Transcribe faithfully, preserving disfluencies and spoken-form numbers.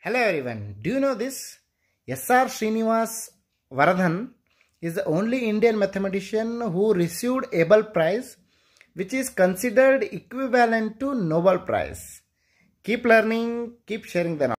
Hello everyone, do you know this? S R Srinivasa Varadhan is the only Indian mathematician who received Abel'S prize, which is considered equivalent to Nobel Prize. Keep learning, keep sharing the knowledge.